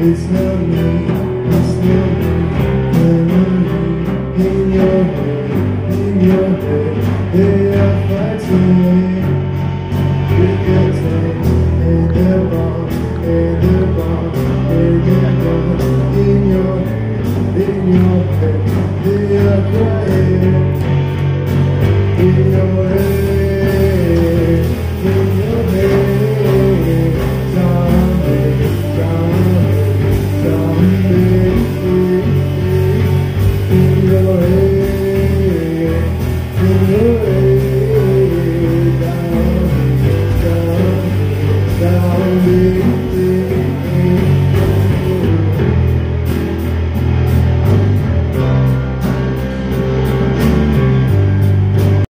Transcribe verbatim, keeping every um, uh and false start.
It's not me, it's not me. Memory in your head, in your head. Hey, I find